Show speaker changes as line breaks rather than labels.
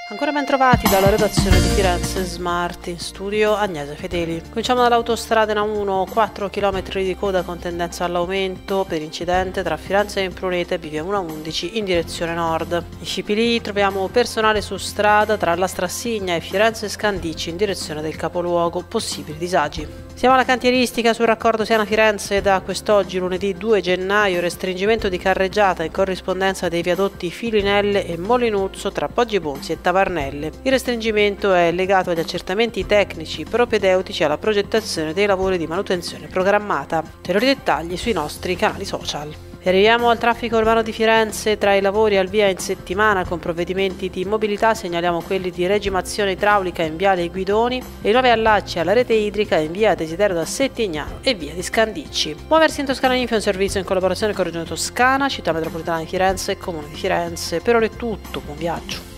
Ancora ben trovati dalla redazione di Firenze Smart, in studio Agnese Fedeli. Cominciamo dall'autostrada A1, 4 km di coda con tendenza all'aumento per incidente tra Firenze e Imprunete, bivia 111 in direzione nord. In Scipili troviamo personale su strada tra la Strassigna e Firenze Scandicci in direzione del capoluogo, possibili disagi. Siamo alla cantieristica sul raccordo Siena-Firenze. Da quest'oggi, lunedì 2 gennaio, restringimento di carreggiata in corrispondenza dei viadotti Filinelle e Molinuzzo tra Poggi Bonzi e Tavarnelle. Il restringimento è legato agli accertamenti tecnici propedeutici alla progettazione dei lavori di manutenzione programmata. Ulteriori dettagli sui nostri canali social. E arriviamo al traffico urbano di Firenze. Tra i lavori al via in settimana con provvedimenti di mobilità segnaliamo quelli di regimazione idraulica in viale Guidoni e i nuovi allacci alla rete idrica in via Desiderio da Settignano e via di Scandicci. Muoversi in Toscana Info è un servizio in collaborazione con Regione Toscana, Città Metropolitana di Firenze e Comune di Firenze. Per ora è tutto, buon viaggio.